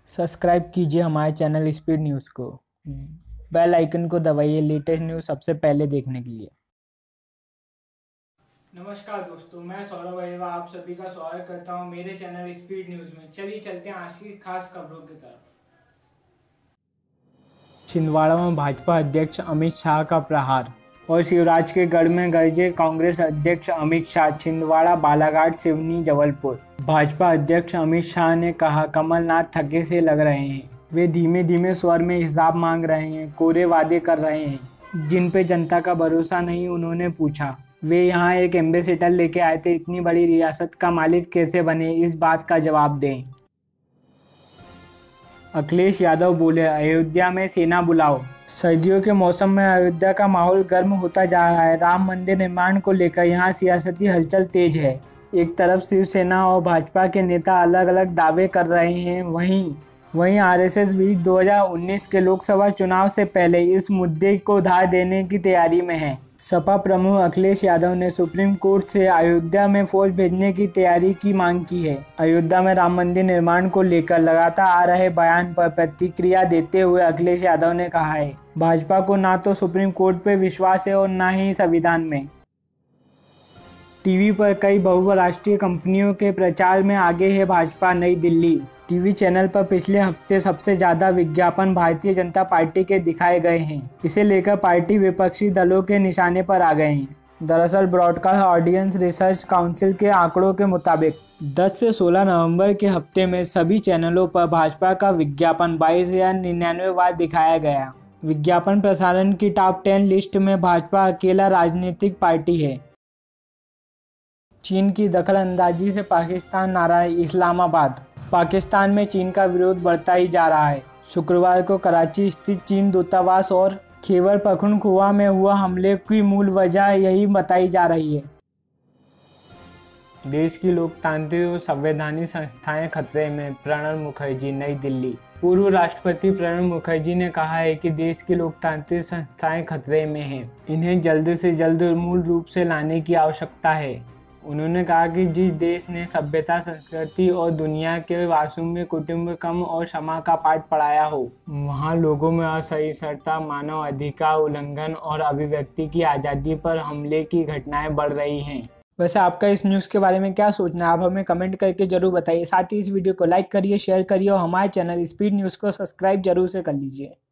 Subscribe कीजिए हमारे channel speed news को। बेल आइकन को दबाइए लेटेस्ट न्यूज़ सबसे पहले देखने के लिए। नमस्कार दोस्तों, मैं सौरभ अहिवा आप सभी का स्वागत करता हूं मेरे चैनल स्पीड न्यूज़ में। चलिए चलते हैं आज की खास खबरों की तरफ। छिंदवाड़ा में भाजपा अध्यक्ष अमित शाह का प्रहार और शिवराज के गढ़ में गरजे कांग्रेस अध्यक्ष अमित शाह। छिंदवाड़ा, बालाघाट, सिवनी, जबलपुर। भाजपा अध्यक्ष अमित शाह ने कहा, कमलनाथ थके से लग रहे हैं। वे धीमे धीमे स्वर में हिसाब मांग रहे हैं, कोरे वादे कर रहे हैं जिन पे जनता का भरोसा नहीं। उन्होंने पूछा, वे यहाँ एक एम्बेसडर लेके आए थे, इतनी बड़ी रियासत का मालिक कैसे बने, इस बात का जवाब दें। अखिलेश यादव बोले, अयोध्या में सेना बुलाओ। सर्दियों के मौसम में अयोध्या का माहौल गर्म होता जा रहा है। राम मंदिर निर्माण को लेकर यहां सियासती हलचल तेज है। एक तरफ शिवसेना और भाजपा के नेता अलग अलग दावे कर रहे हैं, वहीं आरएसएस भी 2019 के लोकसभा चुनाव से पहले इस मुद्दे को धार देने की तैयारी में है। सपा प्रमुख अखिलेश यादव ने सुप्रीम कोर्ट से अयोध्या में फौज भेजने की तैयारी की मांग की है। अयोध्या में राम मंदिर निर्माण को लेकर लगातार आ रहे बयान पर प्रतिक्रिया देते हुए अखिलेश यादव ने कहा है, भाजपा को ना तो सुप्रीम कोर्ट पर विश्वास है और ना ही संविधान में। टीवी पर कई बहुराष्ट्रीय कंपनियों के प्रचार में आगे है भाजपा। नई दिल्ली टीवी चैनल पर पिछले हफ्ते सबसे ज्यादा विज्ञापन भारतीय जनता पार्टी के दिखाए गए हैं। इसे लेकर पार्टी विपक्षी दलों के निशाने पर आ गए हैं। दरअसल ब्रॉडकास्ट ऑडियंस रिसर्च काउंसिल के आंकड़ों के मुताबिक 10 से 16 नवंबर के हफ्ते में सभी चैनलों पर भाजपा का विज्ञापन 22,099 बार दिखाया गया। विज्ञापन प्रसारण की टॉप 10 लिस्ट में भाजपा अकेला राजनीतिक पार्टी है। चीन की दखलंदाजी से पाकिस्तान नाराज। इस्लामाबाद पाकिस्तान में चीन का विरोध बढ़ता ही जा रहा है। शुक्रवार को कराची स्थित चीन दूतावास और खैबर पख्तूनख्वा में हुआ हमले की मूल वजह यही बताई जा रही है। देश की लोकतांत्रिक और संवैधानिक संस्थाएं खतरे में। प्रणब मुखर्जी। नई दिल्ली पूर्व राष्ट्रपति प्रणब मुखर्जी ने कहा है कि देश की लोकतांत्रिक संस्थाएं खतरे में हैं। इन्हें जल्द से जल्द मूल रूप से लाने की आवश्यकता है। उन्होंने कहा कि जिस देश ने सभ्यता, संस्कृति और दुनिया के वास्तुम्य कुटुंबकम और क्षमा का पाठ पढ़ाया हो, वहाँ लोगों में असहिष्णुता, मानव अधिकार उल्लंघन और अभिव्यक्ति की आज़ादी पर हमले की घटनाएं बढ़ रही हैं। वैसे आपका इस न्यूज़ के बारे में क्या सोचना है, आप हमें कमेंट करके जरूर बताइए। साथ ही इस वीडियो को लाइक करिए, शेयर करिए और हमारे चैनल स्पीड न्यूज़ को सब्सक्राइब जरूर से कर लीजिए।